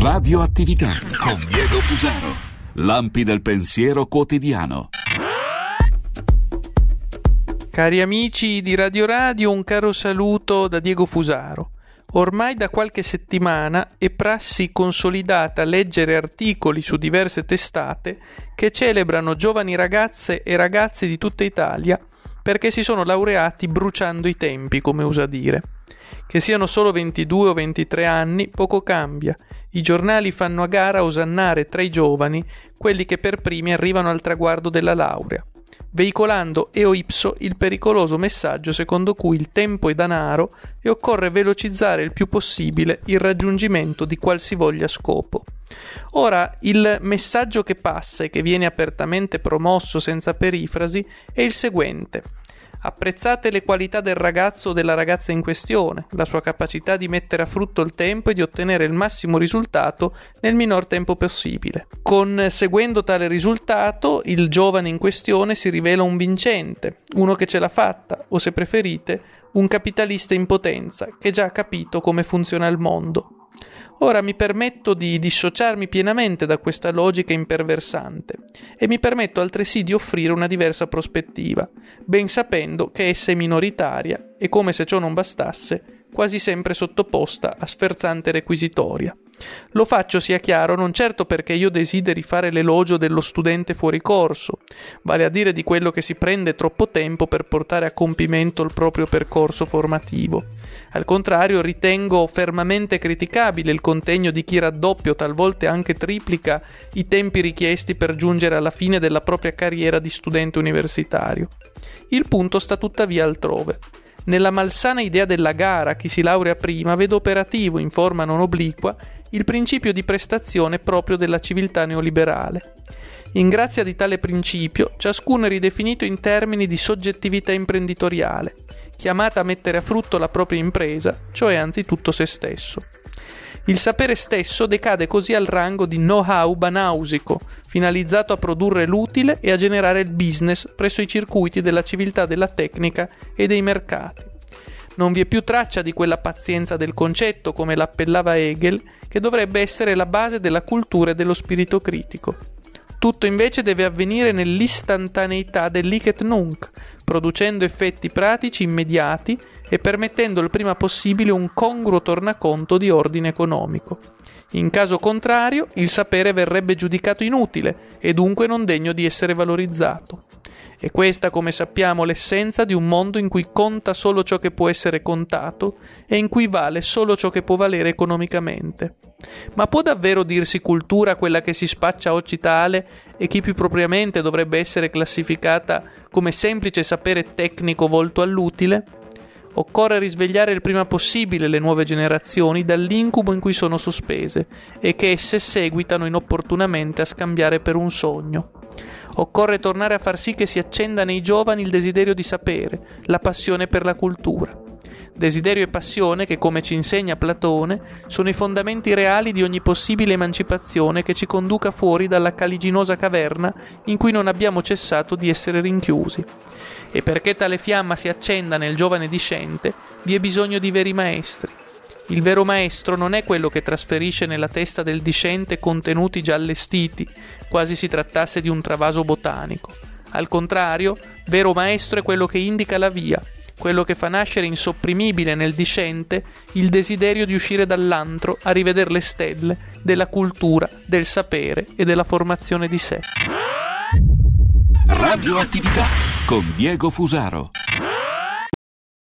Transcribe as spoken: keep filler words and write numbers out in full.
Radioattività con Diego Fusaro. Lampi del pensiero quotidiano. Cari amici di Radio Radio, un caro saluto da Diego Fusaro. Ormai da qualche settimana è prassi consolidata leggere articoli su diverse testate che celebrano giovani ragazze e ragazzi di tutta Italia perché si sono laureati bruciando i tempi, come usa dire. Che siano solo ventidue o ventitré anni, poco cambia. I giornali fanno a gara a osannare tra i giovani quelli che per primi arrivano al traguardo della laurea, veicolando eo ipso il pericoloso messaggio secondo cui il tempo è danaro e occorre velocizzare il più possibile il raggiungimento di qualsivoglia scopo. Ora, il messaggio che passa e che viene apertamente promosso senza perifrasi è il seguente: apprezzate le qualità del ragazzo o della ragazza in questione, la sua capacità di mettere a frutto il tempo e di ottenere il massimo risultato nel minor tempo possibile. Conseguendo tale risultato, il giovane in questione si rivela un vincente, uno che ce l'ha fatta, o se preferite, un capitalista in potenza che già ha capito come funziona il mondo. Ora mi permetto di dissociarmi pienamente da questa logica imperversante e mi permetto altresì di offrire una diversa prospettiva, ben sapendo che essa è minoritaria e, come se ciò non bastasse, quasi sempre sottoposta a sferzante requisitoria. Lo faccio, sia chiaro, non certo perché io desideri fare l'elogio dello studente fuori corso, vale a dire di quello che si prende troppo tempo per portare a compimento il proprio percorso formativo. Al contrario, ritengo fermamente criticabile il contegno di chi raddoppia o talvolta anche triplica i tempi richiesti per giungere alla fine della propria carriera di studente universitario. Il punto sta tuttavia altrove. Nella malsana idea della gara, chi si laurea prima, vedo operativo, in forma non obliqua, il principio di prestazione proprio della civiltà neoliberale. In grazia di tale principio, ciascuno è ridefinito in termini di soggettività imprenditoriale, chiamata a mettere a frutto la propria impresa, cioè anzitutto se stesso. Il sapere stesso decade così al rango di know-how banausico, finalizzato a produrre l'utile e a generare il business presso i circuiti della civiltà della tecnica e dei mercati. Non vi è più traccia di quella pazienza del concetto, come l'appellava Hegel, che dovrebbe essere la base della cultura e dello spirito critico. Tutto invece deve avvenire nell'istantaneità dell'hic et nunc, producendo effetti pratici immediati e permettendo il prima possibile un congruo tornaconto di ordine economico. In caso contrario, il sapere verrebbe giudicato inutile e dunque non degno di essere valorizzato. E questa, come sappiamo, l'essenza di un mondo in cui conta solo ciò che può essere contato e in cui vale solo ciò che può valere economicamente. Ma può davvero dirsi cultura quella che si spaccia oggi tale e che più propriamente dovrebbe essere classificata come semplice sapere tecnico volto all'utile? Occorre risvegliare il prima possibile le nuove generazioni dall'incubo in cui sono sospese e che esse seguitano inopportunamente a scambiare per un sogno. Occorre tornare a far sì che si accenda nei giovani il desiderio di sapere, la passione per la cultura. Desiderio e passione che, come ci insegna Platone, sono i fondamenti reali di ogni possibile emancipazione che ci conduca fuori dalla caliginosa caverna in cui non abbiamo cessato di essere rinchiusi. E perché tale fiamma si accenda nel giovane discente, vi è bisogno di veri maestri. Il vero maestro non è quello che trasferisce nella testa del discente contenuti già allestiti, quasi si trattasse di un travaso botanico. Al contrario, vero maestro è quello che indica la via, quello che fa nascere insopprimibile nel discente il desiderio di uscire dall'antro a rivedere le stelle della cultura, del sapere e della formazione di sé. Radioattività con Diego Fusaro.